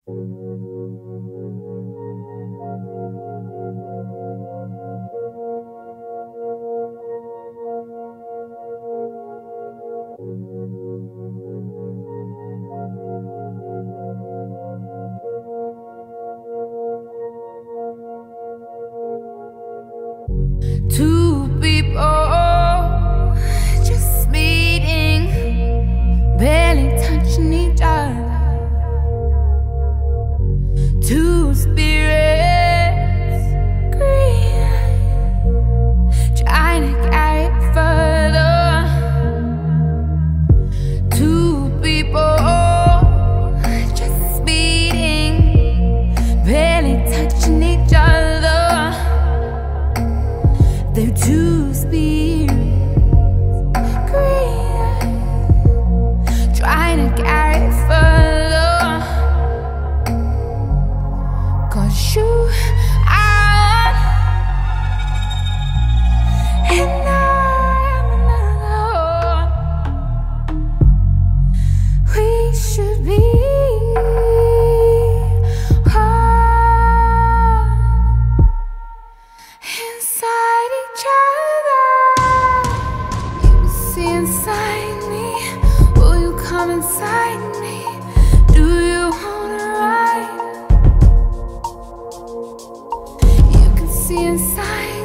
Two people just meeting, barely touching each other. Two spirits green, trying to carry it further. Two people just meeting, barely touching each other. They're two spirits green, trying to carry it further. 'Cause you are one and I'm another. We should be inside each other. You can see inside me. Will you come inside me? Do you wanna ride? You can see inside